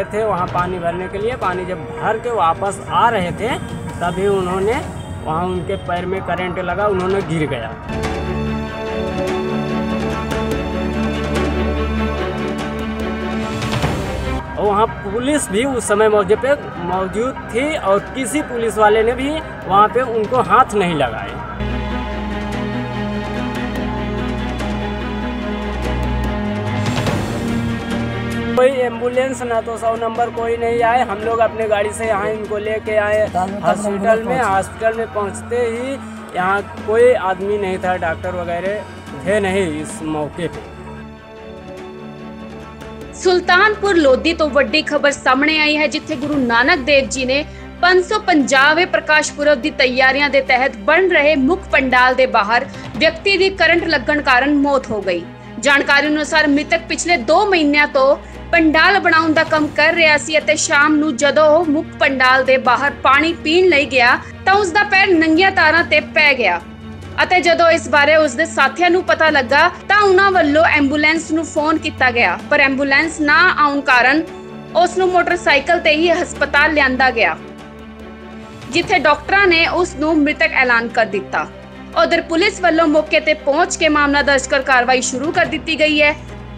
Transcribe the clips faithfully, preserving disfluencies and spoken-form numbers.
थे वहाँ पानी भरने के लिए। पानी जब भर के वापस आ रहे थे तभी उन्होंने वहाँ उनके पैर में करंट लगा, उन्होंने गिर गया। और वहाँ पुलिस भी उस समय मौके पे मौजूद थी और किसी पुलिस वाले ने भी वहाँ पे उनको हाथ नहीं लगाए। कोई एम्बुलेंस ना तो सौ नंबर कोई नहीं आए। हम लोग अपने गाड़ी से यहाँ इनको लेके आए हॉस्पिटल में। हॉस्पिटल में पहुँचते ही यहाँ कोई आदमी नहीं था, डॉक्टर वगैरह थे नहीं इस मौके पे। सुल्तानपुर लोधी तो वड्डी खबर सामने आई है, जिथे गुरु नानक देव जी ने पाँच सौ पचासवें प्रकाश पुरब की तैयारियां दे तहत बन रहे मुख पंडाल के बाहर व्यक्ति की करंट लगन कारण मौत हो गई। जानकारी अनुसार मृतक पिछले दो महीनों तो पंडाल बनाउण दा काम कर रहा सी ਅਤੇ शाम ਨੂੰ ਜਦੋਂ ਉਹ ਮੁੱਖ पंडाल ਦੇ ਬਾਹਰ ਪਾਣੀ ਪੀਣ ਲਈ ਗਿਆ ਤਾਂ ਉਸ ਦਾ ਪੈਰ ਨੰਗੀਆਂ ਤਾਰਾਂ ਤੇ ਪੈ ਗਿਆ ਅਤੇ ਜਦੋਂ ਇਸ ਬਾਰੇ ਉਸ ਦੇ ਸਾਥੀਆਂ ਨੂੰ ਪਤਾ ਲੱਗਾ ਤਾਂ ਉਹਨਾਂ ਵੱਲੋਂ ਐਂਬੂਲੈਂਸ ਨੂੰ ਫੋਨ ਕੀਤਾ ਗਿਆ, ਪਰ ਐਂਬੂਲੈਂਸ ਨਾ ਆਉਣ ਕਾਰਨ ਉਸ ਨੂੰ ਮੋਟਰਸਾਈਕਲ ਤੇ ਹੀ ਹਸਪਤਾਲ ਲਿਆਂਦਾ ਗਿਆ, ਜਿੱਥੇ ਡਾਕਟਰਾਂ ਨੇ ਉਸ ਨੂੰ ਮ੍ਰਿਤਕ ਐਲਾਨ ਕਰ ਦਿੱਤਾ। उधर पुलिस वालों मौके ते पहुंच के मामला दर्ज कर कार्रवाई शुरू कर दी गई है।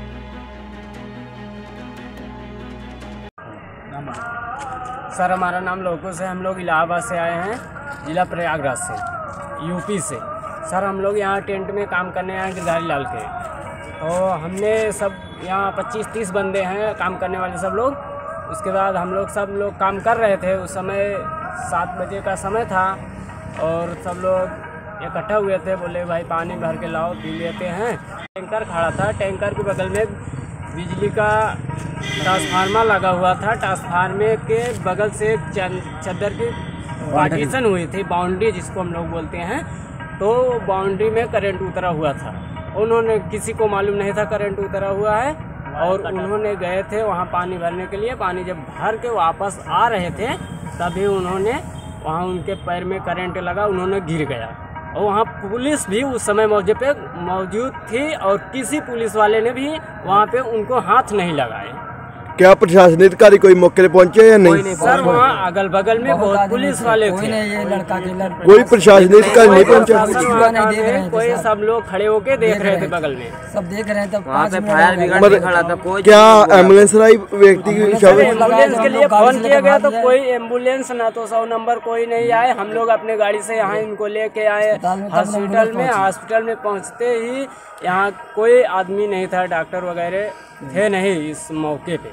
सर हमारा नाम लोको से, हम लोग इलाहाबाद से आए हैं, जिला प्रयागराज से, यूपी से। सर हम लोग यहाँ टेंट में काम करने आए गिरधारी लाल के, और हमने सब यहाँ पच्चीस तीस बंदे हैं काम करने वाले सब लोग। उसके बाद हम लोग सब लोग काम कर रहे थे। उस समय सात बजे का समय था और सब लोग इकट्ठा हुए थे, बोले भाई पानी भर के लाओ पी लेते हैं। टैंकर खड़ा था, टैंकर के बगल में बिजली का ट्रांसफार्मर लगा हुआ था। ट्रांसफार्मर के बगल से चद्दर की पार्टीशन हुई थी, बाउंड्री जिसको हम लोग बोलते हैं, तो बाउंड्री में करंट उतरा हुआ था। उन्होंने किसी को मालूम नहीं था करंट उतरा हुआ है, और उन्होंने गए थे वहाँ पानी भरने के लिए। पानी जब भर के वापस आ रहे थे तभी उन्होंने वहाँ उनके पैर में करंट लगा, उन्होंने गिर गया। और वहाँ पुलिस भी उस समय मौके पे मौजूद थी और किसी पुलिस वाले ने भी वहाँ पे उनको हाथ नहीं लगाए। क्या प्रशासनिक अधिकारी कोई मौके पे पहुंचे या नहीं? नहीं सर वहाँ अगल बगल में बहुत पुलिस वाले थे, ये लड़का के लड़का कोई प्रशासनिक अधिकारी नहीं पहुंचा। कोई सब लोग खड़े होके देख रहे थे, बगल में सब देख रहे थे। वहाँ पे फायर ब्रिगेड खड़ा था। कोई क्या एम्बुलेंस आई व्यक्ति की? एम्बुलेंस के लिए फोन किया गया तो कोई एम्बुलेंस ना तो सौ नंबर कोई नहीं आए। हम लोग अपने गाड़ी से यहाँ इनको लेके आए हॉस्पिटल में। हॉस्पिटल में पहुँचते ही यहाँ कोई आदमी नहीं था, डॉक्टर वगैरह थे नहीं इस मौके पे।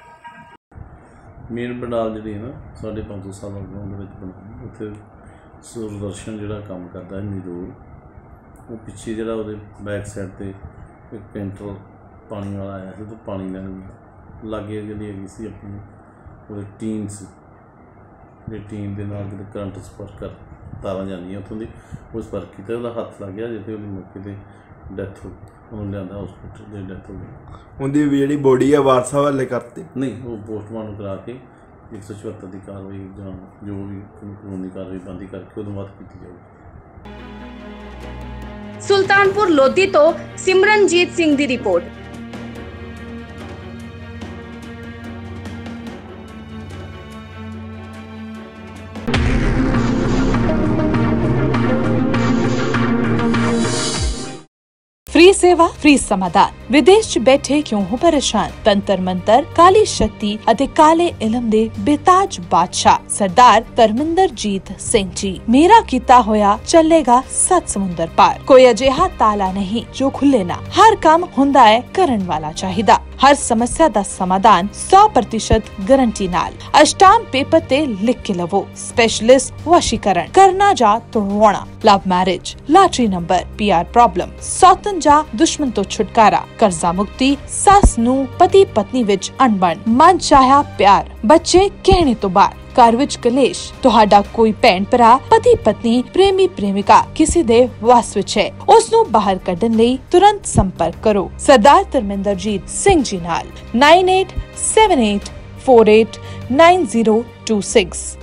मेन पंडाल जी ना साढ़े पाँच सौ साल बना उत्थे सूरदर्शन जो काम करता है मजदूर, वो पिछे जो बैक साइड पर एक कैंटर पानी वाला आया तो पानी लैन लागे जी हैगी सी अपनी वो टीन से टीन के नाल जो करंट स्पर्श कर तारा जानिया उतों की वो स्पर्श किया, वो हथ लग गया जिसे वो मौके पर डैथ हो गई। उन्होंने लिया हॉस्पिटल जो डैथ हो गई। उनकी जी बॉडी है वारस हवाले करते नहीं, वो पोस्टमार्टम करा के एक सौ चौहत्तर की कार्रवाई जो भी कानूनी कार्रवाई बंदी करके उस बाद की जाएगी। सुल्तानपुर लोधी तो सिमरनजीत सिंह की रिपोर्ट। फ्री सेवा फ्री समाधान। विदेश च बैठे क्यों हो परेशान? तंत्र मंत्र काली शक्ति ਅਤੇ ਕਾਲੇ ਇਲਮ ਦੇ ਬੇਤਾਜ ਬਾਦਸ਼ਾਹ ਸਰਦਾਰ ਧਰਮਿੰਦਰਜੀਤ ਸਿੰਘ ਜੀ। ਮੇਰਾ ਕੀਤਾ ਹੋਇਆ ਚੱਲੇਗਾ ਸੱਤ ਸਮੁੰਦਰ ਪਾਰ। ਕੋਈ ਅਜਿਹਾ ਤਾਲਾ ਨਹੀਂ ਜੋ ਖੁੱਲੇ ਨਾ। ਹਰ ਕੰਮ ਹੁੰਦਾ ਹੈ ਕਰਨ ਵਾਲਾ ਚਾਹੀਦਾ। हर समस्या का समाधान सौ प्रतिशत गारंटी नाल। अष्टांग पेपर ते लिख के लवो। स्पेशलिस्ट वशीकरण करना जा तोड़वाना, love marriage, lottery number, PR problem, सौतन जा दुश्मन तो छुटकारा, कर्जा मुक्ति, सस नू पति पत्नी विच अनबन, मन चाहा प्यार, बच्चे कहने तो बाहर, घर विच कलेश, तुहाडा कोई भैन भरा, पति पत्नी, प्रेमी प्रेमिका किसी दे वस विच है, उस नू बाहर कड्ढण लई तुरंत संपर्क करो सरदार धर्मिंदरजीत सिंह जी नाल nine eight seven eight four eight nine zero two six.